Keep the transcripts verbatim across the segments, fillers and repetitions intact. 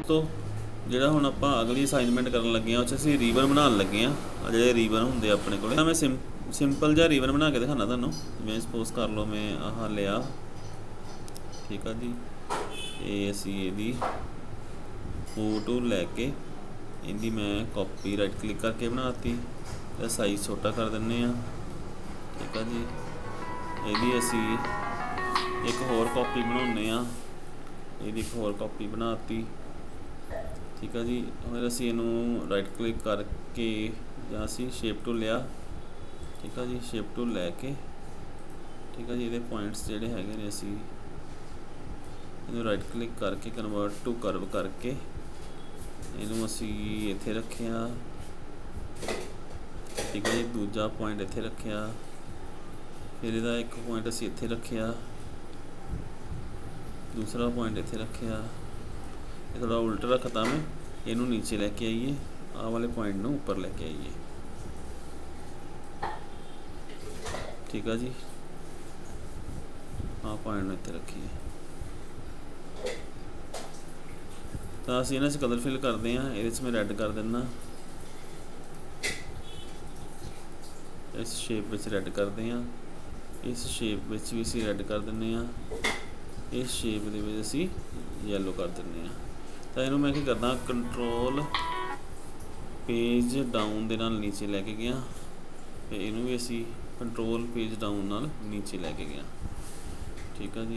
तो ਜਿਹੜਾ ਹੁਣ ਆਪਾਂ ਅਗਲੀ ਅਸਾਈਨਮੈਂਟ ਕਰਨ ਲੱਗੇ ਆ ਉਹ 'ਚ ਅਸੀਂ ਰੀਬਨ ਬਣਾਉਣ ਲੱਗੇ ਆ ਜਿਹੜੇ ਰੀਬਨ ਹੁੰਦੇ ਆਪਣੇ ਕੋਲ ਮੈਂ ਸਿੰ ਸਿੰਪਲ ਜਿਹਾ ਰੀਬਨ ਬਣਾ ਕੇ ਦਿਖਾਣਾ ਤੁਹਾਨੂੰ ਜਿਵੇਂ ਸਪੋਜ਼ ਕਰ ਲਓ ਮੈਂ ਆਹ ਲਿਆ ਠੀਕ ਆ ਜੀ ਇਹ ਅਸੀਂ ਇਹਦੀ ਫੋਟੋ ਲੈ ਕੇ ਇਹਦੀ ਮੈਂ ਕਾਪੀ ਰਾਈਟ ਕਲਿੱਕ ਕਰਕੇ ਬਣਾਤੀ ਤੇ ਸਾਈਜ਼ ਛੋਟਾ ਕਰ ਦਿੰਨੇ ਆ ਠੀਕ ਆ ਜੀ ਇਹਦੀ ਅਸੀਂ ਇੱਕ ਹੋਰ ਕਾਪੀ ਬਣਾਉਣੇ ਆ ਇਹਦੀ ਇੱਕ ਹੋਰ ਕਾਪੀ ਬਣਾਤੀ ठीक है जी फिर असी इनू राइट क्लिक करके या असी शेप टूल लिया ठीक है जी शेप टूल लैके ठीक है जी ये पॉइंट्स जोड़े है असी इनू राइट क्लिक करके कन्वर्ट टू कर्व करके इनू असी इत्थे रखिया ठीक है जी दूजा पॉइंट इत्थे रखिया फिर इहदा एक पॉइंट असी इत्थे रखिया दूसरा पॉइंट इत्थे रखिया थोड़ा उल्टा रखता मैं इनू नीचे लेके आइए आ वाले पॉइंट नू ऊपर लेके आइए ठीक है जी हाँ पॉइंट में इत्थे रखिए तो असीं इन्हां च कलर फिल करते हैं इहदे च मैं रैड कर देना इस शेप विच रैड करते हैं इस शेप विच भी असीं रैड कर दिंदे हैं इस शेप दे विच असीं येलो कर दिंदे हैं तो इनू मैं की करदा कंट्रोल पेज डाउन दे नाल नीचे लैके गया तो इनू भी असी कंट्रोल पेज डाउन नाल नीचे लैके गया ठीक है जी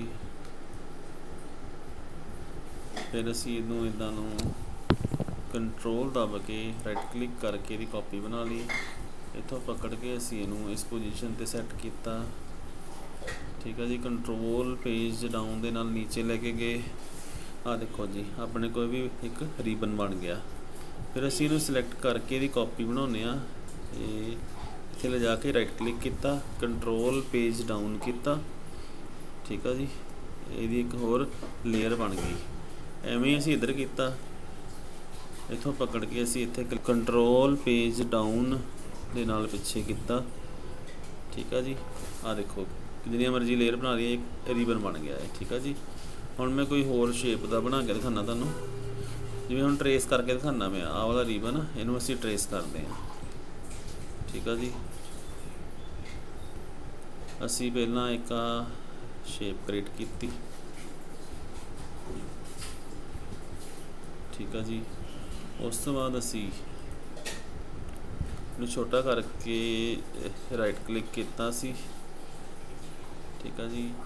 फिर असी इनू इदां नू कंट्रोल दब के राइट क्लिक करके इहदी कॉपी बना ली इत्थों पकड़ के असी इनू इस पोजीशन ते सैट किया ठीक है जी कंट्रोल पेज डाउन दे नाल नीचे लैके गए आ देखो जी अपने कोई भी एक रीबन बन गया फिर असी इनू सिलेक्ट करके इहदी कॉपी बनाने इत्थे ले जाके राइट क्लिक किया कंट्रोल पेज डाउन किया ठीक है जी इहदी एक होर लेयर बन गई एवें असी इधर किया इत्थों पकड़ के असी इत्थे कंट्रोल पेज डाउन दे नाल पिछे किया ठीक है जी आ देखो जिन्नी मर्जी लेयर बना ली एक रीबन बन गया है ठीक है जी हुण मैं कोई होर शेप का बना के दिखाना तुहानूं जिवें हुण ट्रेस करके दिखाना मैं आह वाला रीबन इनू असीं ट्रेस करते हैं ठीक है जी असीं पहलां एक शेप क्रिएट की ठीक है जी उस तो बाद असीं इनू छोटा करके राइट क्लिक किया सी ठीक है जी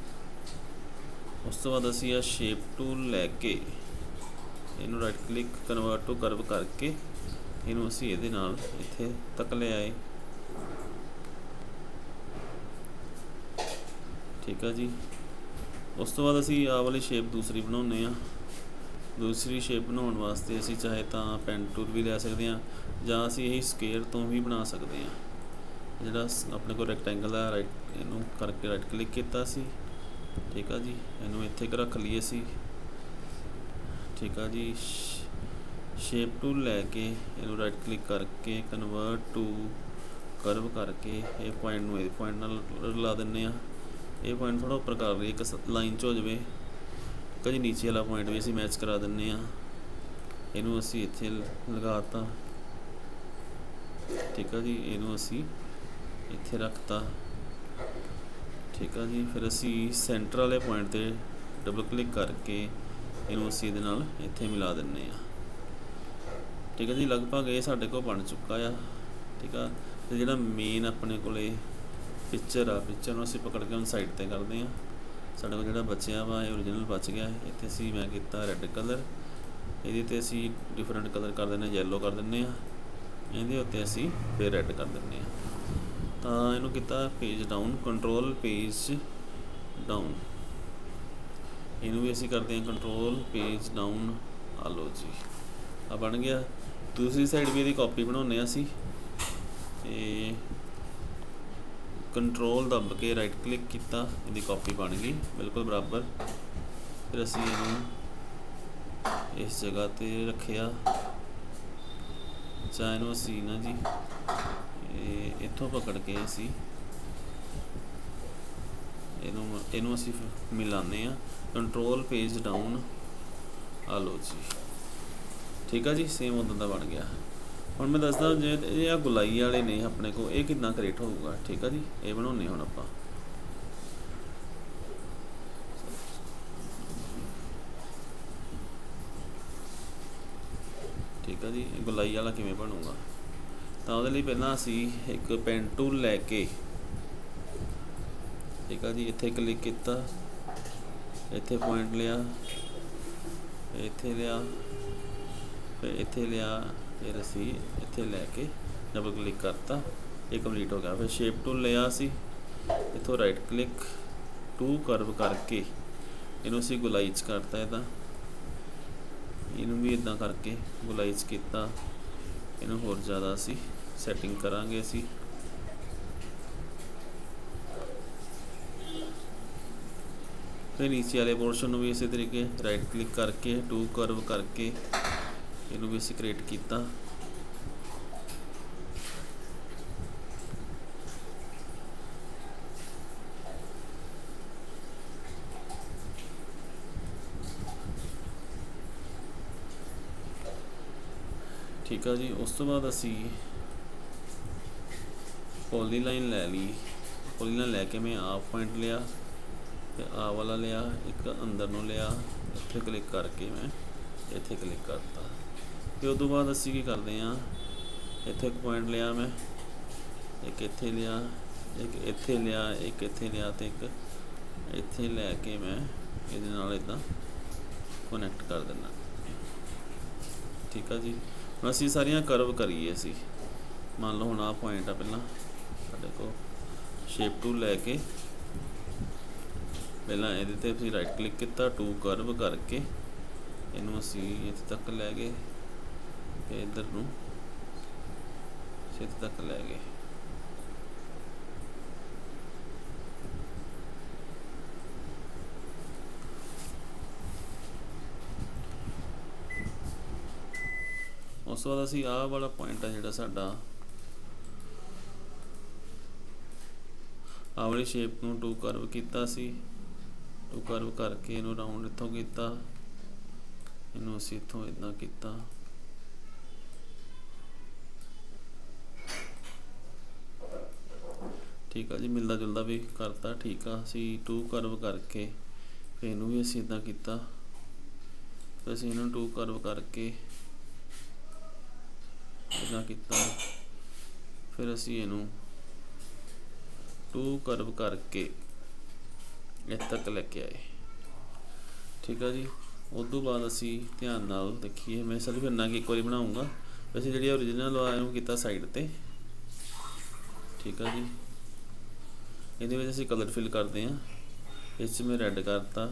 उस तो बाद असी आ शेप टूल लैके इनू right click convert to curve करके इनू असी इहदे नाल इत्थे तक ले आए ठीक है जी उस तो बाद असी आ वाली शेप दूसरी बनाउने आ दूसरी शेप बनाउण वास्ते असी चाहे तां पेन टूल भी ले सकते हैं जां असी यही स्केयर तो भी बना सकते हैं जिहड़ा अपने को रैक्टेंगल है राइट इनू करके राइट क्लिक किया सी ठीक है जी इनू इत्थे रख लीए सी ठीक है जी शेप टूल लैके इनू राइट क्लिक करके कन्वर्ट टू कर्व करके ये पॉइंट नू पॉइंट नाल ला दिंदे आ ये पॉइंट थोड़ा उपर कर रही एक लाइन च हो जाए ठीक है जी नीचे वाला पॉइंट भी असीं मैच करा दिंदे आ इनू असीं इत्थे लगाता ठीक है जी इनू असीं इत्थे रखता ठीक है जी फिर असी सेंटर वाले पॉइंट पे डबल क्लिक करके इनू असी इहदे नाल इत्थे मिला दिंदे आ ठीक है जी लगभग ये साडे कोल बन चुका है ठीक है तो जिहड़ा मेन अपने कोले पिक्चर आ पिक्चर नूं असी पकड़ के हम साइड ते करते हैं साडे कोल जिहड़ा बचिया वा ओरिजिनल बच गया इत्थे असी मैं कीता रैड कलर इहदे ते असी डिफरेंट कलर कर दिंदे येलो कर दिंदे आ इहदे उत्ते असी फिर रैड कर दिंदे आ तो इनू किया page down control page down इनू भी असी करते हैं कंट्रोल पेज डाउन आ लो जी आ बन गया दूसरी साइड भी इसकी कॉपी बनाने असी कंट्रोल दब के राइट क्लिक किया इसकी कॉपी बन गई बिल्कुल बराबर फिर असी इनू इस जगह ते रखिया चाहे इनू असी ना जी इत्थों पकड़ के असी इनू असी मिलाने कंट्रोल पेज डाउन आ लो जी ठीक है जी, सेम उदा का बन गया। ਹੁਣ मैं दसदा जे ये आ गुलाई वाले ने अपने को ये कितना क्रिएट होगा। ठीक है जी, ये बनाने हुण आपां ठीक है जी। गुलाई वाला किवें बनूगा, तो वो पहला असी एक पेन टूल लैके ठीक है जी, इत्थे क्लिक किया, इत्थे पॉइंट लिया, इत्थे लिया, फिर इत्थे लिया, फिर असी इत्थे लैके डबल क्लिक करता, ये कंप्लीट हो गया। फिर शेप टूल लिया असी, इत्थों राइट क्लिक टू कर्व करके इनू असी गुलाई च करता, इदा इनू भी इदा करके गुलाई च किया, इनू होर ज़्यादा असी सैटिंग करांगे। असी फिर नीचे वाले पोर्शन भी इसी तरीके राइट क्लिक करके टू कर्व करके इनू भी असी क्रिएट किया। ठीक है जी, उस तो बाद असी पॉली लाइन लै ली, पॉली लाइन लैके मैं आप पॉइंट लिया, फिर आ वाला लिया, एक अंदर नूं लिया, इत्थे क्लिक करके मैं इत्थे क्लिक करता। फिर उस तो बाद असी की करते हैं, इत्थे एक पॉइंट लिया मैं, एक इत्थे लिया, एक इत्थे लिया, एक इत्थे लिया, तो एक इत्थे लैके मैं इहदे नाल इदां कनैक्ट कर देना। ठीक है जी, हम असी सारियां कर्व करिए। असी मान लो हुण आ पॉइंट आ, पहला साडे को शेप टूल लैके पहला ये अभी राइट क्लिक किया, टू कर्व करके इनू असी इत्थे तक लै गए, फिर इधर नूं इत्थे तक लै गए। उस बाद असी आ वाला पॉइंट है जिहड़ा साडा आ वाली शेप नूं टू कर्व किया सी, टू कर्व करके इनू राउंड इत्थों किया, इनू असी इत्थों इदां किया। ठीक है जी, मिलता जुलता भी करता। ठीक है, असी टू कर्व करके फिर इनू भी असी इदां किया, फिर असी इनू टू कर्व करके इदां किया, फिर असी इनू टू कर्व करके इत्थे तक लेके आए। ठीक है जी, उस तो बाद असी ध्यान नाल देखिए, मैं सिर्फ इन्ना कि एक बार बनाऊँगा, वैसे जी ओरिजिनल आया किया साइड ते। ठीक है जी, ये असी कलर फिल करते हैं, इस मैं रैड करता,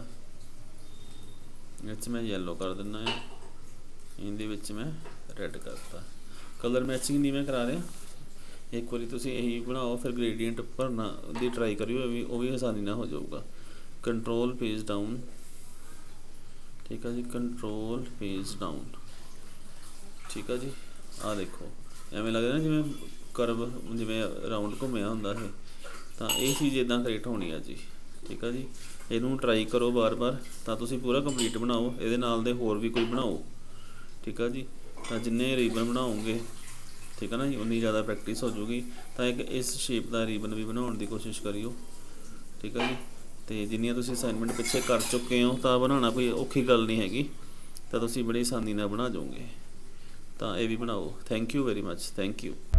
इस मैं येलो कर देना है, ये मैं रैड करता। कलर मैचिंग नहीं मैं करा रहा, एक बार तुम यही बनाओ, फिर ग्रेडियंट भरना दी ट्राई करियो, भी वो भी आसानी ना हो जाऊगा। कंट्रोल पेज डाउन, ठीक है जी, कंट्रोल पेज डाउन। ठीक है जी, आ देखो एवें लगता ना जिवें कर्व जिवें राउंड घूमिया होंदा है, तो ये चीज़ इदां क्रिएट होनी है जी। ठीक है जी, इनू ट्राई करो बार बार, तो तुसीं पूरा कंप्लीट बनाओ, ये नाल दे होर भी कोई बनाओ। ठीक है जी, तो जिन्ने रीबन बनाओगे, ठीक है ना जी, उन्नी ज़्यादा प्रैक्टिस हो जूगी। तो एक इस शेप का रीबन भी बनाने की कोशिश करियो। ठीक है जी, तो जिन्नियां तुसीं असाइनमेंट पिछे कर चुके हो, तो बनाना कोई औखी गल नहीं हैगी, तो तुसीं बड़ी आसानी नाल बना जाओगे। तो ये भी बनाओ। Thank you very much, thank you.